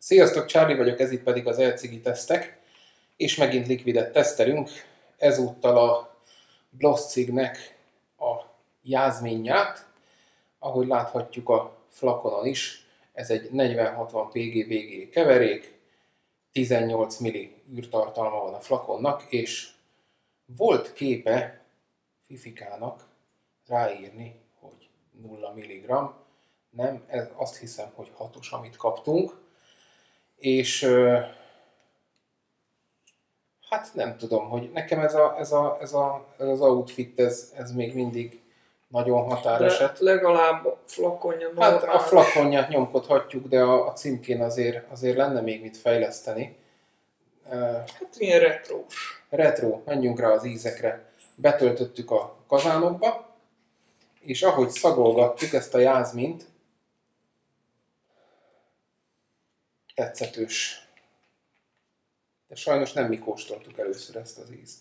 Sziasztok, Charlie vagyok, ez itt pedig az elcigi tesztek, és megint likvidet tesztelünk. Ezúttal a Bloss cégnek a jázminját, ahogy láthatjuk a flakonon is, ez egy 4060 PGVG keverék, 18 milli űrtartalma van a flakonnak, és volt képe Fifikának ráírni, hogy 0 mg, nem, ez azt hiszem, hogy 6-os, amit kaptunk, és hát nem tudom, hogy nekem ez az outfit, ez még mindig nagyon határeset. De legalább a flakonja hát a flakonját nyomkodhatjuk, de a címkén azért lenne még mit fejleszteni. Hát milyen retrós. Retro, menjünk rá az ízekre. Betöltöttük a kazánokba, és ahogy szagolgattuk ezt a jázmint, tetszetős. De sajnos nem mi kóstoltuk először ezt az ízt.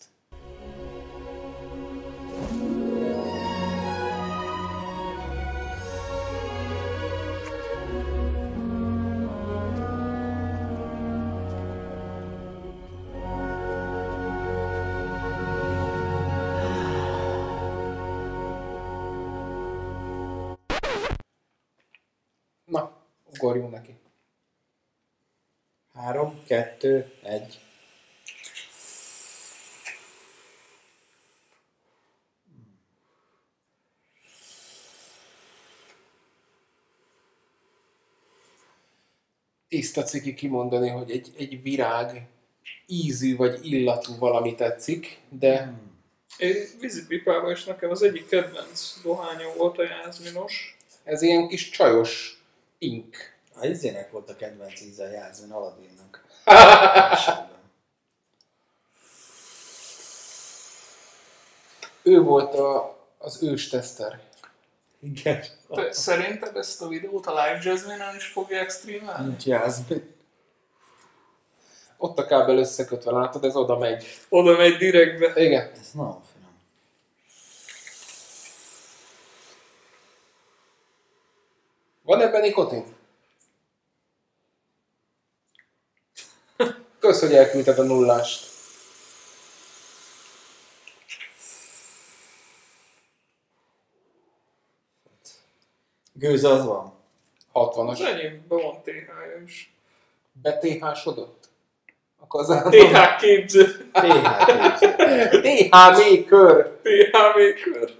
Na, ugorjunk neki. 3, 2, 1. Tiszta ciki kimondani, hogy egy virág ízű vagy illatú valami tetszik, de... Én vízipipában is nekem az egyik kedvenc dohányom volt a jázminos. Ez ilyen kis csajos ink. A izének volt a kedvenc íze a jázmin, Aladdinnak. Ő volt az ős teszter. Igen. Te szerinted ezt a videót a Live Jasmine-en is fogják streamelni? Nincs jázmin. Ott a kábel összekötve, látod, ez oda megy. Oda megy direktbe. Igen. Ez nagyon finom. Van ebben nikotin? Kösz, hogy elküldted a nullást. Gőze az van. 60-as. Az enyémben van TH-ja is. BTH-sodott? A kazánban? TH képző. TH képző. TH Maker! TH Maker.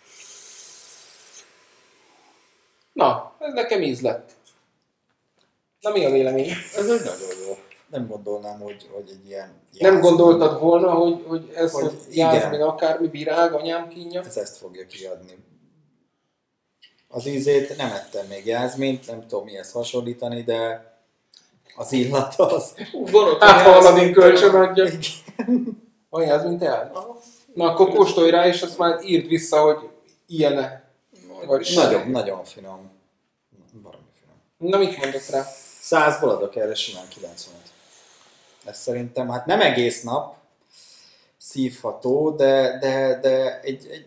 Na, ez nekem íz lett. Na, mi a vélemény? Ez egy nagyon jó. Nem gondolnám, hogy egy ilyen... Nem gondoltad volna, hogy ez Hogy jázmin akármi virág, anyám kínja? Ez ezt fogja kiadni. Az ízét nem ettem még jázmint, nem tudom mihez hasonlítani, de az illata az... Van ott Hát, ha Aladdin jázmin, kölcsön adja. Van jázmin teád? Na, akkor kóstolj rá, és azt már írd vissza, hogy ilyen-e. Vagy Nagyon finom. Valami finom. Na, mit mondok rá? 100-ból adok erre simán 90-et. Ez szerintem, hát nem egész nap szívható, de egy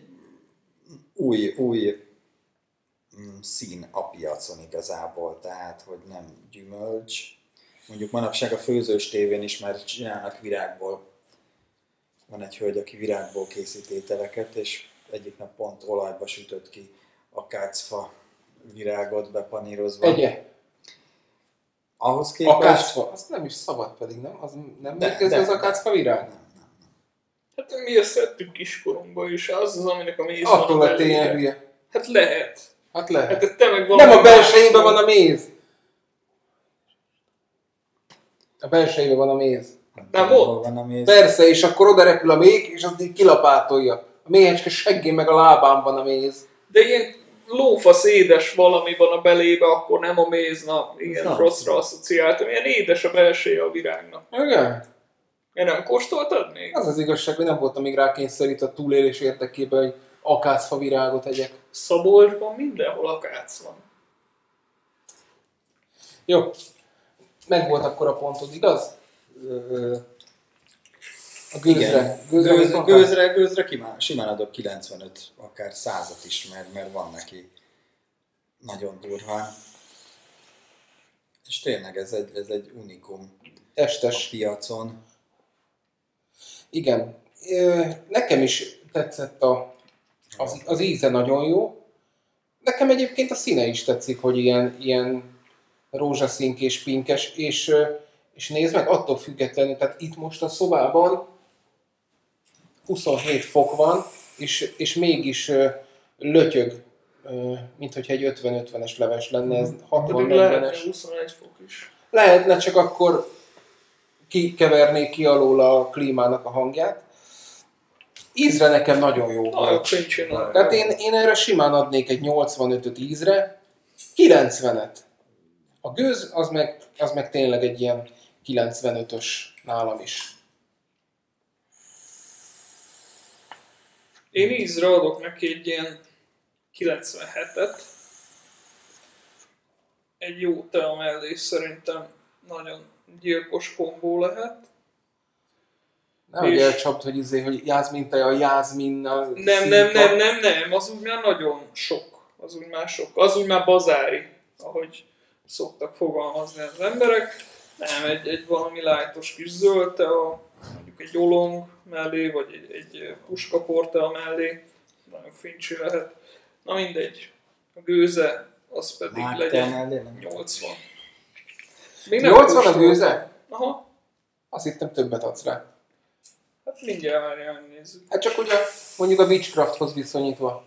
új szín a piacon igazából, tehát hogy nem gyümölcs. Mondjuk manapság a főzős tévén is már csinálnak virágból. Van egy hölgy, aki virágból készít ételeket, és egyik nap pont olajba sütött ki akácfa virágot bepanírozva. Egye. Ahhoz képest... Akácfa. Azt nem is szabad pedig, nem? Az nem mérgező az akácfa virág? Nem. Hát mi ezt vettük kiskorunkba is, az az, aminek a méz Attól van lett ilyen belőle. hülye. Hát lehet. Hát lehet. Hát te meg valami... Nem a belsejében van a méz. A belsejében van a méz. Nem Hol volt? van a méz? Persze, és akkor oda repül a méh, és azt így kilapátolja. A méhecske seggén meg a lábán van a méz. De ilyen lófasz édes valami van a belébe, akkor nem a méz, na, igen, Na. rosszra asszociáltam. Ilyen édes a belseje a virágnak. Igen? Én nem kóstoltad még? Az az igazság, hogy nem voltam még rákényszerítve a túlélés érdekében, hogy akácfa virágot egyek. Szabolcsban mindenhol akác van. Jó. Meg volt akkor a pontod, igaz? A gőzre. Igen. Gőzre simán adok 95, akár 100-at is, mert van neki nagyon durván. És tényleg ez egy unikum a Testes. piacon. Igen. Nekem is tetszett az íze nagyon jó. Nekem egyébként a színe is tetszik, hogy ilyen rózsaszínkés, pinkes, és nézd meg, attól függetlenül, tehát itt most a szobában 27 fok van, és mégis lötyög, mint hogyha egy 50-50-es leves lenne, ez Pedig lehetne 60-40-es. 21 fok is. Lehetne, csak akkor kikevernék ki alól a klímának a hangját. Ízre nekem nagyon jó Nagyon volt. csincsinál. Tehát én erre simán adnék egy 85-öt ízre, 90-et. A gőz az meg tényleg egy ilyen 95-ös nálam is. Én ízre adok neki egy ilyen 97-et. Egy jó tea mellé szerintem nagyon gyilkos kombó lehet. Nehogy És- elcsapd, hogy jászmin teja, jászminnal... Nem, az úgy már nagyon sok. Az úgy már sok. Az úgy már bazári, ahogy szoktak fogalmazni az emberek. Nem, egy valami lájtos kis zöld tea, mondjuk egy olong mellé, vagy egy puskaportea mellé. Nagyon fincsi lehet. Na mindegy. A gőze, az pedig Márk, te legyen mellé nem? 80. Még nem 80 a kóstoltam. gőze? Aha. Azt hittem többet adsz rá. Hát mindjárt várjál, nézzük. Hát csak ugye mondjuk a Witchcrafthoz viszonyítva.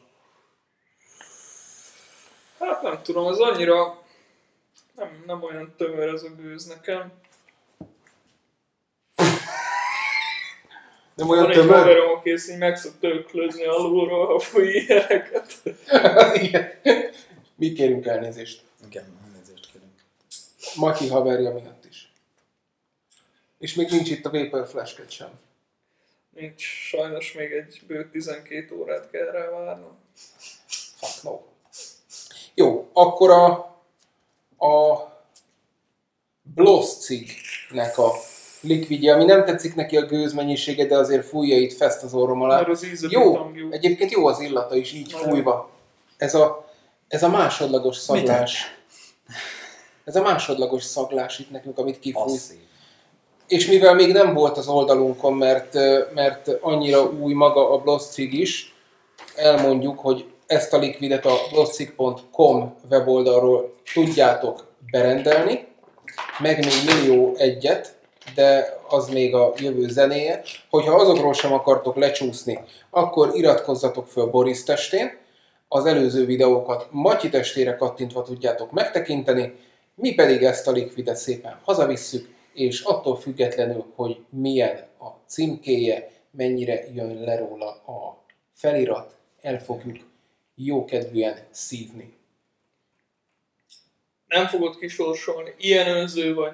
Hát nem tudom, az annyira nem olyan tömör ez a gőz nekem. Nem Van olyan egy tömör? haverom, aki ezt így meg szokta öklözni alulról a fúj ilyeneket. Igen. Mi kérünk elnézést. Igen, elnézést kérünk. Matyi haverja miatt is. És még nincs itt a Vapor Flash-ket sem. Nincs, sajnos még egy bő 12 órát kell rá várnom. Fuck no. Jó, akkor a Bloss cignek a likvidje, ami nem tetszik neki a gőzmennyisége, de azért fújja itt fest az orrom alá. Mert az íze Jó, bitang egyébként jó az illata is így Nagyon. fújva. Ez a másodlagos szaglás. Ez a másodlagos szaglás itt nekünk, amit kifújsz. Passzív. És mivel még nem volt az oldalunkon, mert annyira új maga a Bloss cig is, elmondjuk, hogy ezt a likvidet a blosscig.com weboldalról tudjátok berendelni, meg még millió egyet, de az még a jövő zenéje. Hogyha azokról sem akartok lecsúszni, akkor iratkozzatok föl Boris testén, az előző videókat Matyi testére kattintva tudjátok megtekinteni, mi pedig ezt a likvidet szépen hazavisszük, és attól függetlenül, hogy milyen a címkéje, mennyire jön le róla a felirat, el fogjuk jókedvűen szívni. Nem fogod kisorsolni. Ilyen önző vagy.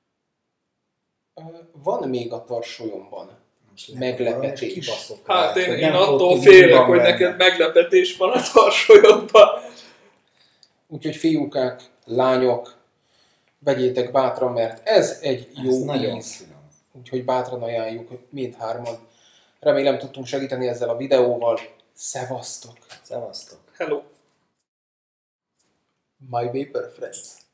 Van még a tarsolyomban Most lehet, meglepetés. valami kibaszott Hát lehet, hogy én nem attól tudod, hogy mi félek, van hogy benne. neked meglepetés van a tarsolyodban. Úgyhogy fiúkák, lányok, vegyétek bátran, mert ez egy Ez jó nagyon íz. finom. Úgyhogy bátran ajánljuk mindhárman. Remélem tudtunk segíteni ezzel a videóval. Szevasztok! Szevasztok. Hello. My Vapor Friends!